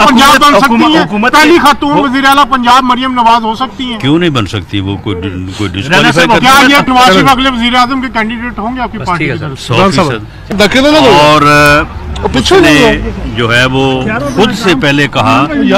पंजाब बन सकती है, पहली खातून वज़ीर आला पंजाब मरियम नवाज हो सकती हैं। क्यों नहीं बन सकती? वो कोई डिस्क्वालीफाई कर, क्या ये नवाज शरीफ अगले वज़ीर आज़म के कैंडिडेट होंगे आपकी पार्टी की तरफ? 100%। और उसने जो है वो खुद से पहले कहा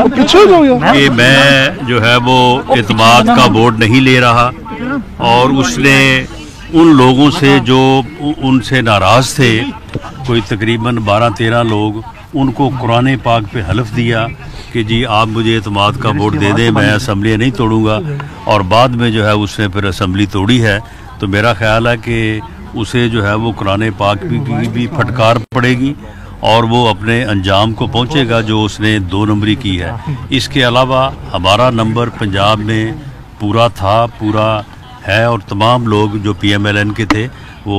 कि मैं जो है वो एतमाद का वोट नहीं ले रहा, और उसने उन लोगों से जो उनसे नाराज थे, कोई तकरीबन 12-13 लोग, उनको कुरान पाक पे हलफ दिया कि जी आप मुझे एतमाद का वोट दे दें, मैं असम्बली नहीं तोड़ूंगा। और बाद में जो है उसने फिर असम्बली तोड़ी है। तो मेरा ख्याल है कि उसे जो है वो कुरान पाक की भी फटकार पड़ेगी और वो अपने अंजाम को पहुंचेगा जो उसने 2 नंबरी की है। इसके अलावा हमारा नंबर पंजाब में पूरा था, पूरा है, और तमाम लोग जो PMLN के थे वो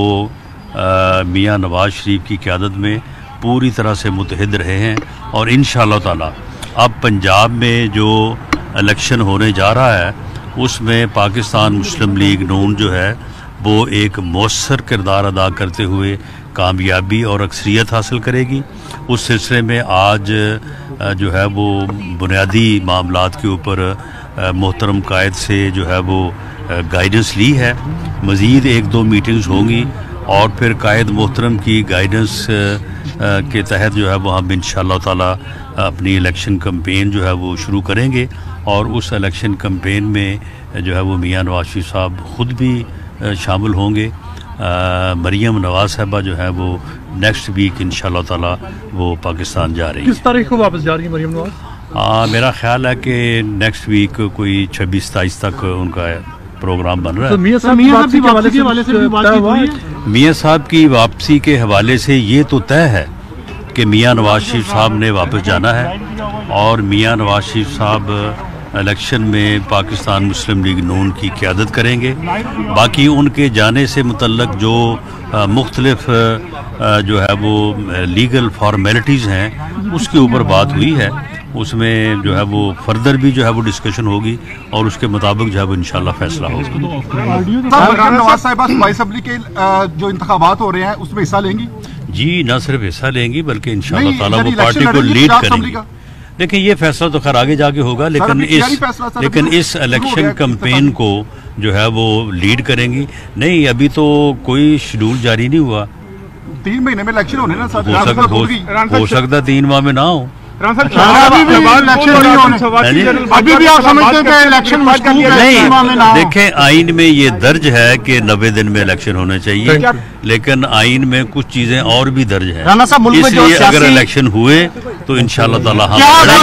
मियां नवाज शरीफ की क़यादत में पूरी तरह से मुत्तहिद रहे हैं। और इंशाअल्लाह ताला अब पंजाब में जो इलेक्शन होने जा रहा है उसमें पाकिस्तान मुस्लिम लीग नून जो है वो एक मौसर किरदार अदा करते हुए कामयाबी और अक्सरियत हासिल करेगी। उस सिलसिले में आज जो है वो बुनियादी मामलात के ऊपर मोहतरम कायद से जो है वो गाइडेंस ली है। मज़ीद 1-2 मीटिंग्स होंगी और फिर कायद मोहतरम की गाइडेंस के तहत जो है वो हम इंशाअल्लाह ताला अपनी इलेक्शन कैंपेन जो है वो शुरू करेंगे। और उस इलेक्शन कैंपेन में जो है वो मियां नवाज शरीफ साहब ख़ुद भी शामिल होंगे। मरियम नवाज साहबा जो है वो नेक्स्ट वीक इंशाअल्लाह ताला वो पाकिस्तान जा रही है। किस तारीख को वापस जा रही है मरियम नवाज? मेरा ख्याल है कि नेक्स्ट वीक कोई 26-27 तक उनका प्रोग्राम बन रहा है। तो मियां साहब की वापसी के हवाले से भी बातचीत हुई है? मियां साहब की वापसी के हवाले से ये तो तय है कि मियां नवाज शरीफ साहब ने वापस जाना है और मियां नवाज शरीफ साहब इलेक्शन में पाकिस्तान मुस्लिम लीग नून की क़यादत करेंगे। बाकी उनके जाने से मुतल्लक जो मुख्तलिफ जो है वो लीगल फॉर्मेलिटीज़ हैं उसके ऊपर बात हुई है। उसमें जो है वो फर्दर भी जो है वो डिस्कशन होगी और उसके मुताबिक जो है वो इंशाल्लाह फैसला होगा। नवाज साहिबा सूबाई असेंबली के जो इंतखाबात हो रहे हैं उसमें हिस्सा लेंगी? जी, न सिर्फ हिस्सा लेंगी बल्कि इंशाल्लाह ताला वो पार्टी को लीड करेंगी। देखिए ये फैसला तो खैर आगे जाके होगा, लेकिन इस इलेक्शन कैंपेन को जो है वो लीड करेंगी। नहीं, अभी तो कोई शेड्यूल जारी नहीं हुआ। 3 महीने में इलेक्शन होने ना, हो सकता 3 माह में ना हो। अभी भी आप समझते हैं कि इलेक्शन मुश्किल नहीं? देखें, आइन में ये दर्ज है कि 90 दिन में इलेक्शन होने चाहिए, लेकिन आइन में कुछ चीजें और भी दर्ज है। इसलिए अगर इलेक्शन हुए तो इंशाअल्लाह ताला हम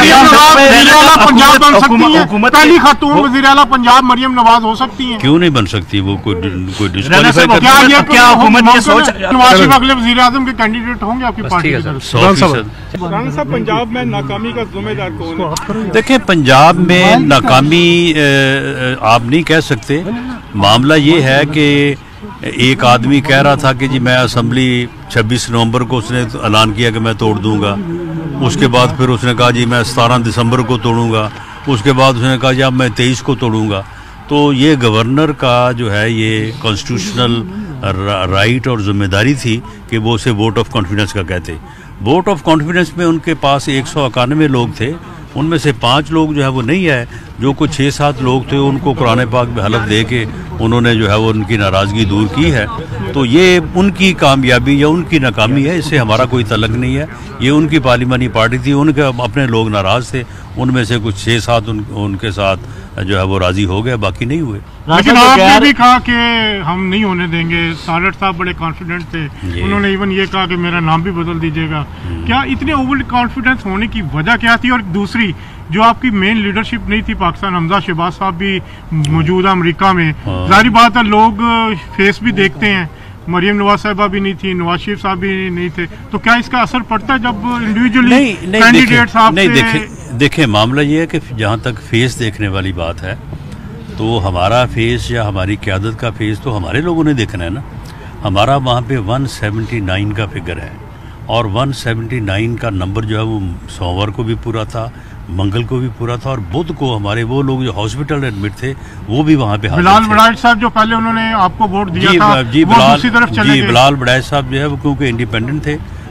पंजाब बन सकती है, पहली खातून वज़ीर आला पंजाब मरियम नवाज हो सकती हैं। क्यों नहीं बन सकती? वो कोई डिस्क्वालीफाई कर, क्या हुकूमत ये सोच नवाज शरीफ अगले वज़ीर आज़म के कैंडिडेट होंगे आपकी पार्टी की तरफ? 100%। पंजाब में नाकामी का जिम्मेदार कौन है? देखें, पंजाब में नाकामी आप नहीं कह सकते। मामला ये है कि एक आदमी कह रहा था कि जी मैं असम्बली 26 नवंबर को उसने ऐलान किया कि मैं तोड़ दूंगा। उसके बाद फिर उसने कहा जी मैं 17 दिसंबर को तोड़ूंगा। उसके बाद उसने कहा जी अब मैं 23 को तोड़ूंगा। तो ये गवर्नर का जो है ये कॉन्स्टिट्यूशनल राइट और जिम्मेदारी थी कि वो उसे वोट ऑफ कॉन्फिडेंस का कहते। वोट ऑफ कॉन्फिडेंस में उनके पास 191 लोग थे, उनमें से 5 लोग जो है वो नहीं आए। जो कुछ 6-7 लोग थे उनको कुरान पाक में हलफ दे के उन्होंने जो है वो उनकी नाराज़गी दूर की है। तो ये उनकी कामयाबी या उनकी नाकामी है, इससे हमारा कोई तल्लुक नहीं है। ये उनकी पार्लिमानी पार्टी थी, उनके अपने लोग नाराज़ थे, उनमें से कुछ 6-7 उनके साथ जो है वो राज़ी हो गए, बाकी नहीं हुए। लेकिन आपने भी कहा कि हम नहीं होने देंगे। सारट साहब बड़े कॉन्फिडेंट थे, उन्होंने इवन ये कहा कि मेरा नाम भी बदल दीजिएगा। क्या इतने ओवर कॉन्फिडेंस होने की वजह क्या थी? और दूसरी जो आपकी मेन लीडरशिप नहीं थी पाकिस्तान, हमजा शहबाज साहब भी मौजूदा अमेरिका में, जाहिर बात है लोग फेस भी देखते हैं। मरियम नवाज साहिबा भी नहीं थी, नवाज शरीफ साहब भी नहीं थे, तो क्या इसका असर पड़ता है जब इंडिविजुअली कैंडिडेट्स आप? देखें, मामला ये है कि जहाँ तक फेस देखने वाली बात है तो हमारा फेस या हमारी क़यादत का फेस तो हमारे लोगों ने देखना है ना। हमारा वहाँ पे 179 का फिगर है और 179 का नंबर जो है वो सोमवार को भी पूरा था, मंगल को भी पूरा था, और बुध को हमारे वो लोग जो हॉस्पिटल एडमिट थे वो भी वहाँ पे बिलाल बड़ाइच साहब जो पहले उन्होंने आपको वोट दिया था, वो दूसरी तरफ चले गए। बिलाल बड़ाइच साहब जो है वो क्योंकि इंडिपेंडेंट थे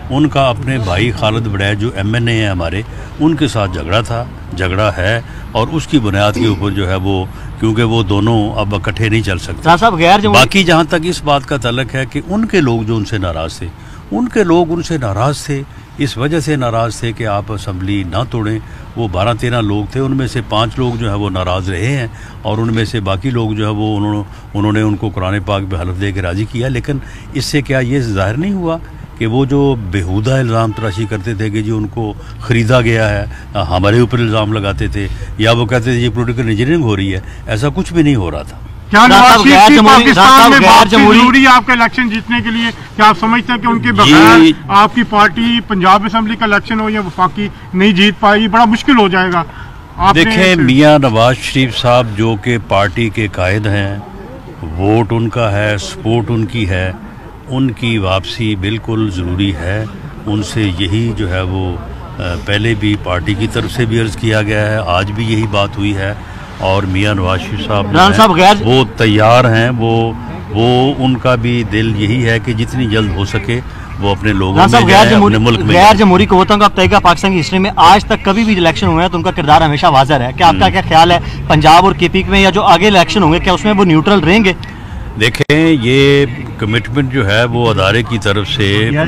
उनका अपने भाई खालिद बड़ैच जो MNA है हमारे, उनके साथ झगड़ा है और उसकी बुनियाद के ऊपर जो है वो, क्योंकि वो दोनों अब इकट्ठे नहीं चल सकते। बाकी जहाँ तक इस बात का तल्लक है कि उनके लोग जो उनसे नाराज़ थे, उनके लोग उनसे नाराज़ थे, इस वजह से नाराज़ थे कि आप असम्बली ना तोड़ें। वो 12-13 लोग थे, उनमें से 5 लोग जो है वो नाराज़ रहे हैं और उनमें से बाकी लोग जो है वो उन्होंने उनको कुरान पाक पे हलफ दे के राज़ी किया। लेकिन इससे क्या ये ज़ाहिर नहीं हुआ कि वो जो बेहुदा इल्ज़ाम तराशी करते थे कि जी उनको ख़रीदा गया है, हमारे ऊपर इल्ज़ाम लगाते थे, या वो कहते थे ये पॉलिटिकल इंजीनियरिंग हो रही है, ऐसा कुछ भी नहीं हो रहा था। क्या पाकिस्तान में बहुत जरूरी है आपका इलेक्शन जीतने के लिए? क्या आप समझते हैं कि उनके बगैर आपकी पार्टी पंजाब असेंबली का इलेक्शन हो या वफाकी नहीं जीत पाएगी? बड़ा मुश्किल हो जाएगा। देखें, मियां नवाज शरीफ साहब जो कि पार्टी के कायद हैं, वोट उनका है, सपोर्ट उनकी है, उनकी वापसी बिल्कुल ज़रूरी है। उनसे यही जो है वो पहले भी पार्टी की तरफ से भी अर्ज़ किया गया है, आज भी यही बात हुई है और मियां नवाज शरीफ साहब वो तैयार हैं। वो उनका भी दिल यही है कि जितनी जल्द हो सके वो अपने लोगों में अपने मुल्क में। गैर जमहूरी क़ुव्वतों का तहक़ा पाकिस्तान की हिस्ट्री में आज तक कभी भी इलेक्शन हुए हैं तो उनका किरदार हमेशा वाज़ह है। क्या आपका क्या ख्याल है, पंजाब और KP में या जो आगे इलेक्शन होंगे, क्या उसमें वो न्यूट्रल रहेंगे? देखें, ये कमिटमेंट जो है वो अदारे की तरफ से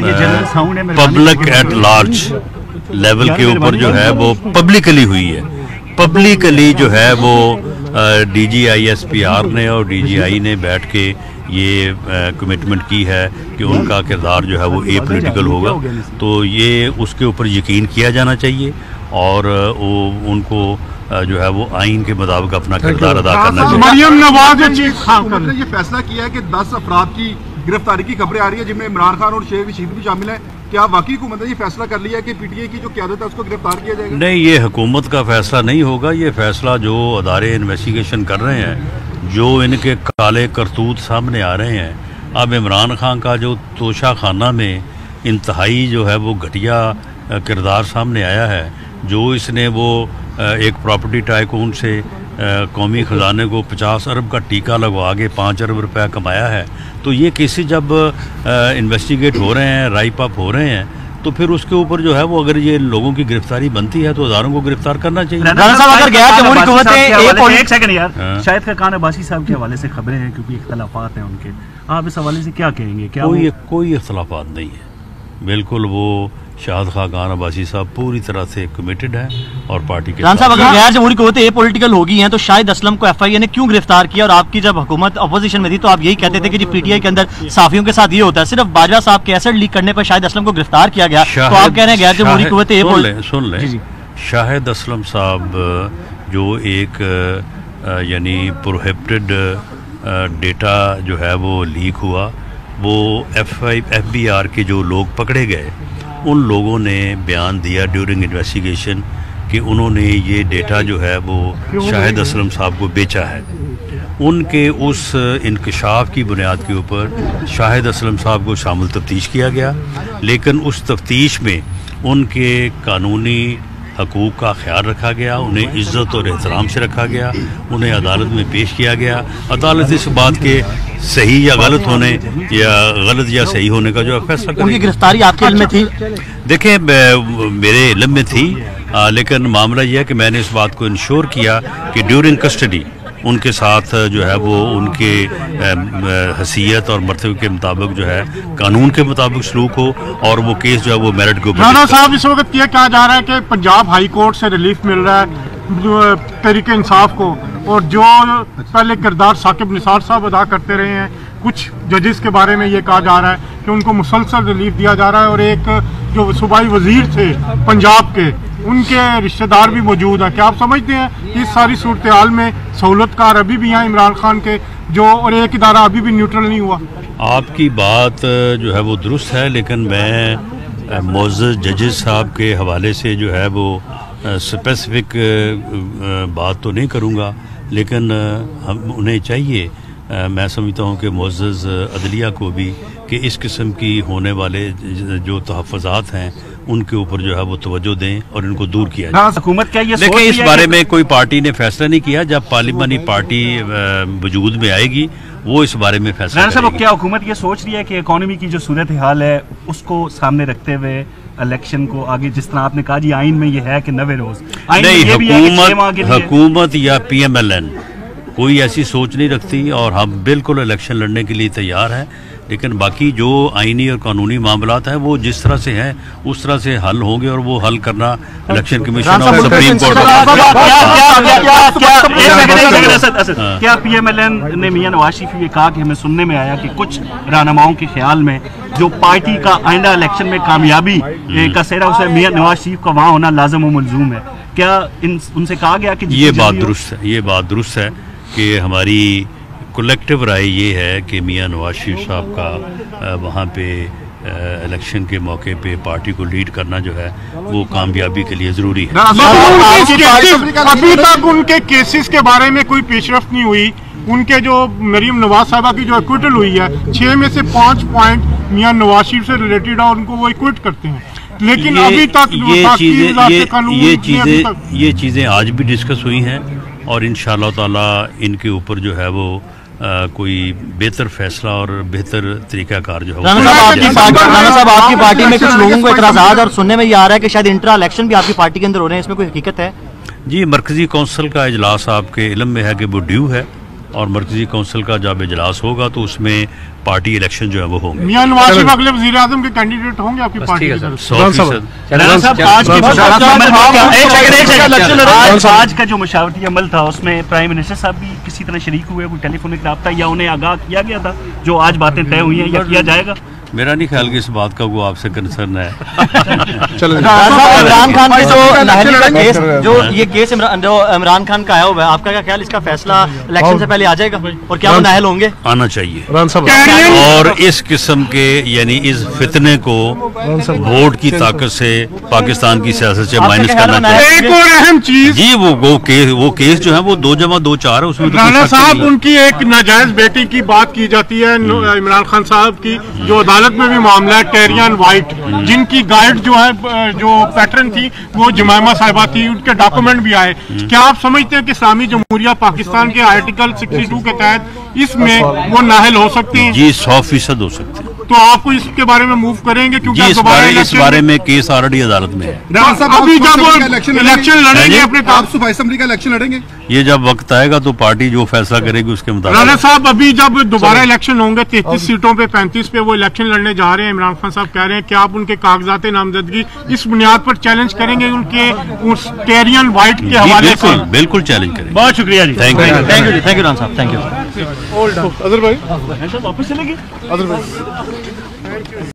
पब्लिक एट लार्ज लेवल के ऊपर जो है वो पब्लिकली हुई है। पब्लिकली जो है वो DGI-SPR ने और DGI ने बैठ के ये कमिटमेंट की है कि उनका किरदार जो है वो एपॉलिटिकल होगा। तो ये उसके ऊपर यकीन किया जाना चाहिए और वो उनको जो है वो आइन के मुताबिक अपना किरदार अदा करना चाहिए। मरियम नवाज ने ये फैसला किया है कि 10 अफराद की गिरफ्तारी की खबरें आ रही है जिनमें इमरान खान और शेख रशीद भी शामिल है। क्या वाकई हुकूमत ने ये फैसला कर लिया है कि PTI की जो क़यादत है उसको गिरफ्तार किया जाएगा? नहीं, ये हुकूमत का फैसला नहीं होगा। ये फैसला जो अदारे इन्वेस्टिगेशन कर रहे हैं, जो इनके काले करतूत सामने आ रहे हैं। अब इमरान खान का जो तोशा खाना में इंतहाई जो है वो घटिया किरदार सामने आया है, जो इसने वो एक प्रॉपर्टी टाइकून से कौमी ख़जाने को 50 अरब का टीका लगवा के 5 अरब रुपया कमाया है। तो ये केसेस जब इन्वेस्टिगेट हो रहे हैं, राइप अप हो रहे हैं, तो फिर उसके ऊपर जो है वो अगर ये लोगों की गिरफ्तारी बनती है तो हज़ारों को गिरफ्तार करना चाहिए। शाहिद खान अब्बासी साहब के हवाले से खबरें हैं, क्योंकि इख्तलाफात हैं उनके, आप इस हवाले से क्या कहेंगे? क्या कोई इख्तलाफात नहीं है, बिल्कुल वो शाहिद खान अब्बासी साहब पूरी तरह से कमिटेड है और पार्टी के साथ। अगर गैर जमहूरी क़ुव्वतें एपॉलिटिकल होगी हैं तो शाहिद असलम को FIA ने क्यों गिरफ्तार किया? और आपकी जब हुकूमत अपोजिशन में थी तो आप यही कहते थे कि जी PTI के अंदर साफियों के साथ ये होता है, सिर्फ बाजवा साहब के एसेट लीक करने पर शाहिद असलम को गिरफ्तार किया गया, तो आप कह रहे हैं गैर जमहूरी क़ुव्वतें। सुन लें, शाहिद असलम साहब जो एक यानी प्रोहिबिटेड डेटा जो है वो लीक हुआ, वो FBI के जो लोग पकड़े गए, उन लोगों ने बयान दिया ड्यूरिंग इन्वेस्टिगेशन कि उन्होंने ये डेटा जो है वो शाहिद असलम साहब को बेचा है। उनके उस इंकशाफ की बुनियाद के ऊपर शाहिद असलम साहब को शामिल तफ्तीश किया गया, लेकिन उस तफ्तीश में उनके कानूनी हकूक़ का ख्याल रखा गया, उन्हें इज़्ज़त और एहतराम से रखा गया, उन्हें अदालत में पेश किया गया। अदालत इस बात के सही या गलत होने या गलत या सही होने का जो फैसला करेगी। उनकी गिरफ्तारी आपके इल्म में थी? देखें, मेरे इल्म में थी, लेकिन मामला यह है कि मैंने इस बात को इंश्योर किया कि ड्यूरिंग कस्टडी उनके साथ जो है वो उनके हैसियत और मर्तबे के मुताबिक जो है कानून के मुताबिक सलूक हो और वो केस जो है वो मेरिट के ऊपर। राणा साहब, इस वक्त ये कहा जा रहा है कि पंजाब हाई कोर्ट से रिलीफ मिल रहा है तहरीक इंसाफ को, और जो पहले किरदार साकिब निसार साहब अदा करते रहे हैं, कुछ जजेस के बारे में ये कहा जा रहा है कि उनको मुसलसल रिलीफ दिया जा रहा है, और एक जो सूबाई वजीर थे पंजाब के, उनके रिश्तेदार भी मौजूद हैं। क्या आप समझते हैं कि इस सारी सूरत हाल में सहूलतकार अभी भी हैं इमरान खान के, जो और एक इदारा अभी भी न्यूट्रल नहीं हुआ? आपकी बात जो है वो दुरुस्त है, लेकिन मैं मोअज़्ज़ज़ जजेस साहब के हवाले से जो है वो स्पेसिफिक बात तो नहीं करूँगा, लेकिन हम उन्हें चाहिए, मैं समझता हूँ कि मुअज़्ज़ज़ अदलिया को भी कि इस किस्म की होने वाले जो तहफ़्फ़ुज़ात हैं उनके ऊपर जो है वो तवज्जो दें और इनको दूर किया जाए। हुकूमत क्या ये देखिए, इस बारे में कोई पार्टी ने फैसला नहीं किया। जब पार्लिमानी पार्टी वजूद में आएगी वो इस बारे में फैसला राणा साहब, करेगी। क्या हुकूमत ये सोच रही है कि इकोनॉमी की जो सूरत हाल है उसको सामने रखते हुए इलेक्शन को आगे, जिस तरह आपने कहा जी आइन में ये है कि 90 रोज, आइन में नहीं, ये भी है कि 6 माह के लिए हुकूमत या PMLN कोई ऐसी सोच नहीं रखती और हम बिल्कुल इलेक्शन लड़ने के लिए तैयार हैं, लेकिन बाकी जो आईनी और कानूनी मामलात हैं वो जिस तरह से हैं उस तरह से हल होंगे और वो हल करना इलेक्शन कमीशन और सुप्रीम कोर्ट क्या PMLN ने मियां नवाज शरीफ ये कहा कि हमें सुनने में आया कि कुछ रहनुमाओं के ख्याल में जो पार्टी का आइंदा इलेक्शन में कामयाबी का सेहरा उसे मियां नवाज शरीफ का वहाँ होना लाजम व मलजूम है, क्या उनसे कहा गया कि ये बात दुरुस्त है कि हमारी कलेक्टिव राय ये है कि मियां नवाज शरीफ साहब का वहाँ पे इलेक्शन के मौके पे पार्टी को लीड करना जो है वो कामयाबी के लिए ज़रूरी है। अभी तक उनके केसेस के बारे में कोई पेशरफ्त नहीं हुई। उनके जो मरीम नवाज साहबा की जो एक्विटल हुई है 6 में से 5 पॉइंट मियां नवाज शरीफ से रिलेटेड है और उनको वो एक्विट करते हैं, लेकिन अभी तक ये चीज़ें आज भी डिस्कस हुई हैं और इंशाअल्लाह ताला इनके ऊपर जो है वो कोई बेहतर फैसला और बेहतर तरीकाकार जो है राणा साहब, आपकी पार्टी में कुछ लोगों को एतराज़ात और सुनने में ये आ रहा है कि शायद इंट्रा इलेक्शन भी आपकी पार्टी के अंदर हो रहे हैं, इसमें कोई हकीकत है? जी, मरकजी कौंसिल का इजलास आपके इल्म में है कि वो ड्यू है और मरकजी कौंसिल का जब इजलास होगा तो उसमें पार्टी इलेक्शन जो है वो होंगे। मियां नवाज शरीफ अगले वज़ीर आज़म के कैंडिडेट होंगे आपकी पार्टी के तरफ से? 100%। आज का जो मशावरती अमल था उसमें प्राइम मिनिस्टर साहब भी किसी तरह शरीक हुए, कोई टेलीफोनिक रब्ता या उन्हें आगाह किया गया था जो आज बातें तय हुई हैं या किया जाएगा? मेरा नहीं ख्याल कि इस बात का वो आपसे कंसर्न है। इमरान खान की जो नाअहली का केस, जो ये केस इमरान खान का आया हुआ है, आपका क्या ख्याल, इसका फैसला इलेक्शन से पहले आ जाएगा और क्या वो नाअहल होंगे? आना चाहिए और इस किस्म के यानी इस फितने को वोट की ताकत से पाकिस्तान की सियासत से माइनस करना चाहिए। एक और अहम चीज जी, वो केस जो है वो 2 + 2 = 4 है, उसमें तो राणा साहब उनकी एक नाजायज बेटी की बात की जाती है, इमरान खान साहब की, जो अदालत में भी मामला है, टेरियन वाइट, जिनकी गाइड जो है जो पैटर्न थी वो जमाइमा साहिबा थी, उनके डॉक्यूमेंट भी आए। क्या आप समझते हैं कि इस्लामी जमहूरिया पाकिस्तान के आर्टिकल 62 के तहत इसमें वो नाहल हो सकते हैं? जी 100% हो सकते हैं। तो आपको इसके बारे में मूव करेंगे क्योंकि जी, इस बारे में केस ऑलरेडी अदालत में है। अभी जब इलेक्शन लड़ेंगे अपने आप सूबाई असेंबली का इलेक्शन लड़ेंगे? ये जब वक्त आएगा तो पार्टी जो फैसला करेगी उसके मुताबिक। राणा साहब, अभी जब दोबारा इलेक्शन होंगे 33 सीटों पे 35 पे वो इलेक्शन लड़ने जा रहे हैं, इमरान खान साहब कह रहे हैं कि आप उनके कागजात नामजदगी इस बुनियाद पर चैलेंज करेंगे उनके उस टेरियन वाइट के हवाले से? बिल्कुल चैलेंज करेंगे। बहुत शुक्रिया जी, थैंक यू राणा साहब, थैंक यू। अदर भाई वापस चलेगी।